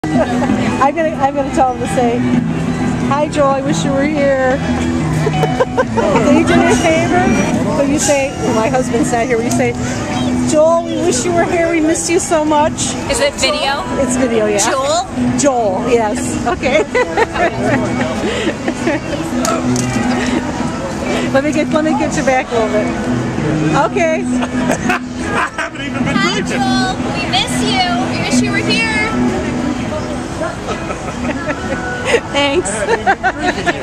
I'm gonna tell him to say, "Hi Joel, I wish you were here." Can you do me a favor? So you say, my husband's not here. You say, "Joel, we wish you were here. We missed you so much." Is it video? It's video, yeah. Joel? Joel, yes. Okay. Let me get you back a little bit. Okay. I haven't even been Hi drinking. Joel, we miss you. We wish you were here. Thanks.